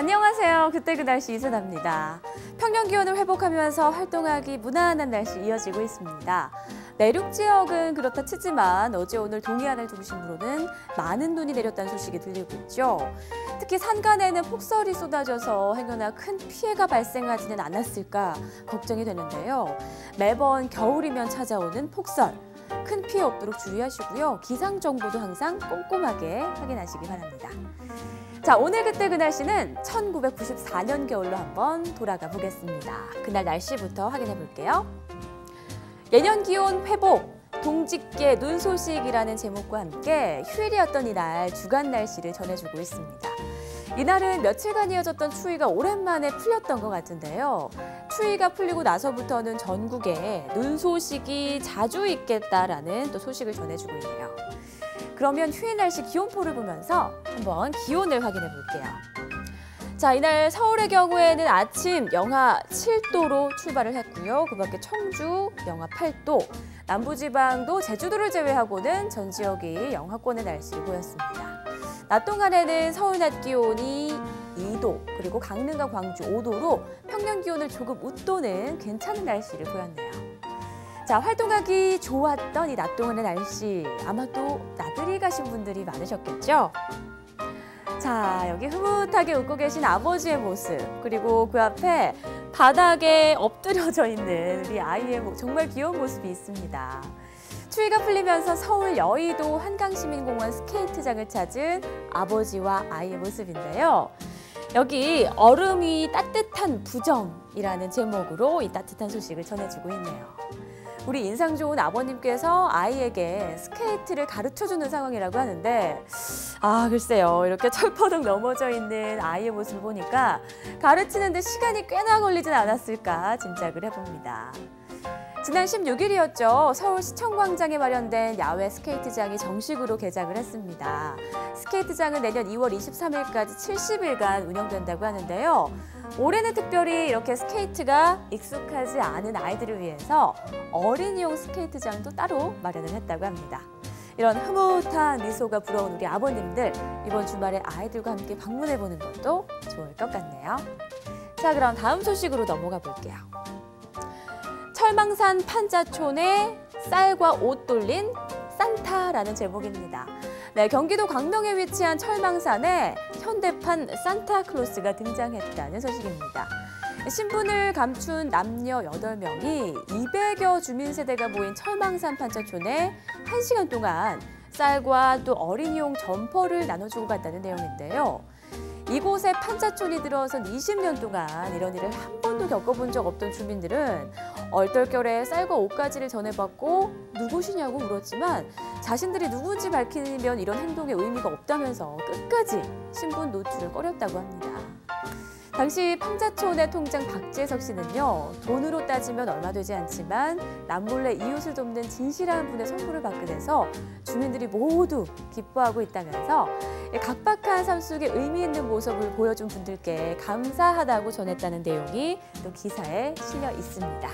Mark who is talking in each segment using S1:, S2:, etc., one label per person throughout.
S1: 안녕하세요. 그때 그 날씨 이슬아입니다. 평년 기온을 회복하면서 활동하기 무난한 날씨 이어지고 있습니다. 내륙 지역은 그렇다 치지만 어제 오늘 동해안을 중심으로는 많은 눈이 내렸다는 소식이 들리고 있죠. 특히 산간에는 폭설이 쏟아져서 행여나 큰 피해가 발생하지는 않았을까 걱정이 되는데요. 매번 겨울이면 찾아오는 폭설. 큰 피해 없도록 주의하시고요. 기상 정보도 항상 꼼꼼하게 확인하시기 바랍니다. 자, 오늘 그때 그 날씨는 1994년 겨울로 한번 돌아가 보겠습니다. 그날 날씨부터 확인해 볼게요. 예년 기온 회복, 동짓개 눈 소식이라는 제목과 함께 휴일이었던 이날 주간 날씨를 전해주고 있습니다. 이날은 며칠간 이어졌던 추위가 오랜만에 풀렸던 것 같은데요. 추위가 풀리고 나서부터는 전국에 눈 소식이 자주 있겠다라는 또 소식을 전해주고 있네요. 그러면 휴일 날씨 기온표를 보면서 한번 기온을 확인해 볼게요. 자, 이날 서울의 경우에는 아침 영하 7도로 출발을 했고요. 그 밖에 청주 영하 8도, 남부지방도 제주도를 제외하고는 전 지역이 영하권의 날씨를 보였습니다. 낮 동안에는 서울 낮 기온이 2도, 그리고 강릉과 광주 5도로 평년 기온을 조금 웃도는 괜찮은 날씨를 보였네요. 자, 활동하기 좋았던 이 낮 동안의 날씨, 아마 또 나들이 가신 분들이 많으셨겠죠? 자, 여기 흐뭇하게 웃고 계신 아버지의 모습, 그리고 그 앞에 바닥에 엎드려져 있는 우리 아이의 정말 귀여운 모습이 있습니다. 추위가 풀리면서 서울 여의도 한강시민공원 스케이트장을 찾은 아버지와 아이의 모습인데요. 여기 얼음이 따뜻한 부정이라는 제목으로 이 따뜻한 소식을 전해주고 있네요. 우리 인상 좋은 아버님께서 아이에게 스케이트를 가르쳐주는 상황이라고 하는데 글쎄요. 이렇게 철퍼덕 넘어져 있는 아이의 모습을 보니까 가르치는데 시간이 꽤나 걸리진 않았을까 짐작을 해봅니다. 지난 16일이었죠. 서울시청광장에 마련된 야외 스케이트장이 정식으로 개장을 했습니다. 스케이트장은 내년 2월 23일까지 70일간 운영된다고 하는데요. 올해는 특별히 이렇게 스케이트가 익숙하지 않은 아이들을 위해서 어린이용 스케이트장도 따로 마련을 했다고 합니다. 이런 흐뭇한 미소가 부러운 우리 아버님들, 이번 주말에 아이들과 함께 방문해보는 것도 좋을 것 같네요. 자, 그럼 다음 소식으로 넘어가 볼게요. 철망산 판자촌에 쌀과 옷 돌린 산타라는 제목입니다. 네, 경기도 광명에 위치한 철망산에 현대판 산타클로스가 등장했다는 소식입니다. 신분을 감춘 남녀 8명이 200여 주민세대가 모인 철망산 판자촌에 1시간 동안 쌀과 또 어린이용 점퍼를 나눠주고 갔다는 내용인데요. 이곳에 판자촌이 들어선 20년 동안 이런 일을 한 번도 겪어본 적 없던 주민들은 얼떨결에 쌀과 옷가지를 전해받고 누구시냐고 물었지만 자신들이 누군지 밝히면 이런 행동에 의미가 없다면서 끝까지 신분 노출을 꺼렸다고 합니다. 당시 판자촌의 통장 박재석 씨는요, 돈으로 따지면 얼마 되지 않지만 남몰래 이웃을 돕는 진실한 분의 선물을 받게 돼서 주민들이 모두 기뻐하고 있다면서 각박한 삶 속에 의미 있는 모습을 보여준 분들께 감사하다고 전했다는 내용이 또 기사에 실려 있습니다.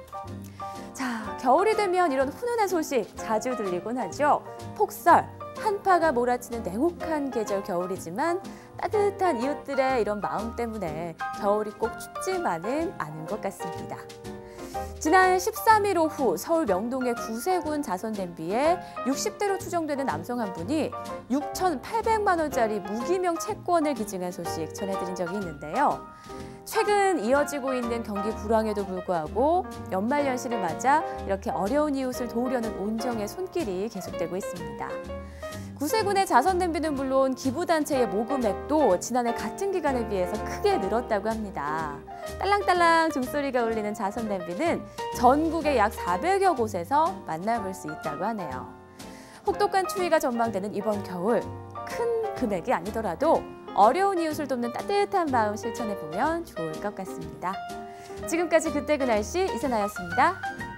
S1: 자, 겨울이 되면 이런 훈훈한 소식 자주 들리곤 하죠. 폭설, 한파가 몰아치는 냉혹한 계절 겨울이지만 따뜻한 이웃들의 이런 마음 때문에 겨울이 꼭 춥지만은 않은 것 같습니다. 지난 13일 오후 서울 명동의 구세군 자선 냄비에 60대로 추정되는 남성 한 분이 6,800만 원짜리 무기명 채권을 기증한 소식 전해드린 적이 있는데요. 최근 이어지고 있는 경기 불황에도 불구하고 연말연시를 맞아 이렇게 어려운 이웃을 도우려는 온정의 손길이 계속되고 있습니다. 구세군의 자선 냄비는 물론 기부단체의 모금액도 지난해 같은 기간에 비해서 크게 늘었다고 합니다. 딸랑딸랑 종소리가 울리는 자선 냄비는 전국의 약 400여 곳에서 만나볼 수 있다고 하네요. 혹독한 추위가 전망되는 이번 겨울, 큰 금액이 아니더라도 어려운 이웃을 돕는 따뜻한 마음 실천해보면 좋을 것 같습니다. 지금까지 그때 그 날씨 이선아였습니다.